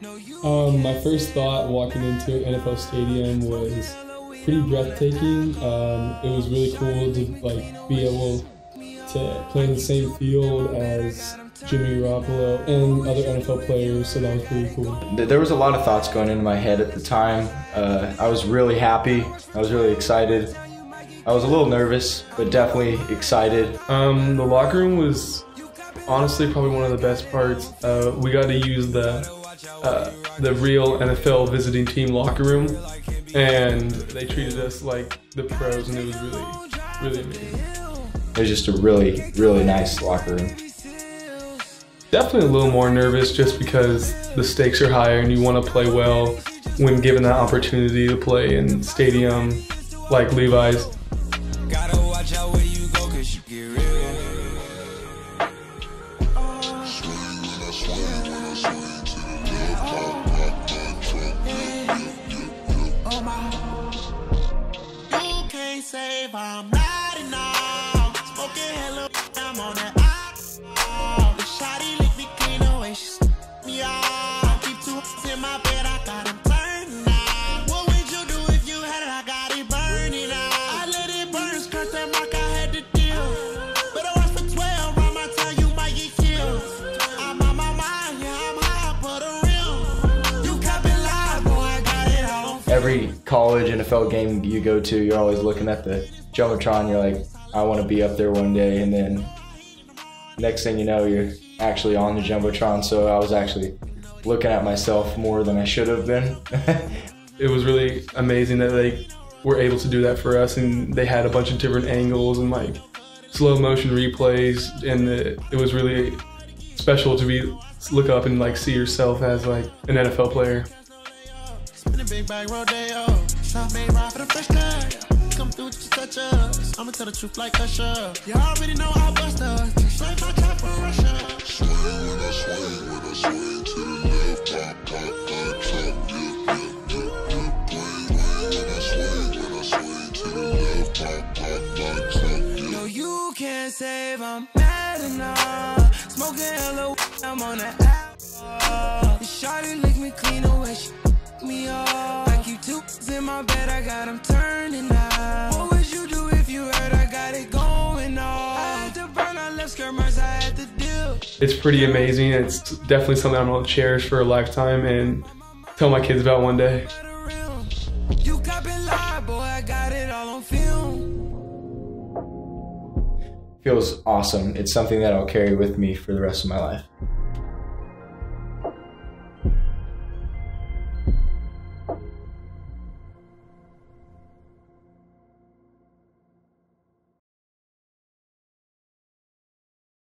My first thought walking into an NFL stadium was pretty breathtaking. It was really cool to be able to play in the same field as Jimmy Garoppolo and other NFL players, so that was pretty cool. There was a lot of thoughts going into my head at the time. I was really happy. I was really excited. I was a little nervous, but definitely excited. The locker room was honestly probably one of the best parts. We got to use the real NFL visiting team locker room, and they treated us like the pros, and it was really amazing. It was just a really, really nice locker room. Definitely a little more nervous just because the stakes are higher and you want to play well when given that opportunity to play in stadium like Levi's. Gotta watch out where you go, 'cause you get real. You can't save, I'm not enough. Smoking hella, I'm on that. The shawty lick me clean away, she me off. Keep two in my bed, I got him turned now. What would you do if you had it? I got it burning out. I let it burn, skirt that mark, I had to deal. Better watch for 12, around my time you might get killed. I'm on my mind, yeah, I'm high, but a real. You kept it live, boy, I got it all. Every college NFL game you go to, you're always looking at the Jumbotron, you're like, I want to be up there one day, and then next thing you know, you're actually on the Jumbotron, so I was actually looking at myself more than I should have been. It was really amazing that they were able to do that for us, and they had a bunch of different angles and slow motion replays, and it was really special to look up and see yourself as an NFL player. Spin a big bag rodeo, shot made right for the fresh cut. Come through, just touch us. I'ma tell the truth like Usher. You already know I'll bust us. Just like my trap from Russia. Swing when I swing to the left, pop, pop, trap, when I swing to the left, pop, trap, No, you can't save, I'm mad enough. Smoking hella, I'm on that app. The shawty lick me clean away, she me off. I keep two in my bed, I got them turning now. What would you do if you heard I got it going on? I had to burn, I left skirmers, I had to deal. It's pretty amazing. It's definitely something I'm going to cherish for a lifetime and tell my kids about one day. You got it live, boy, I got it all on film. Feels awesome. It's something that I'll carry with me for the rest of my life.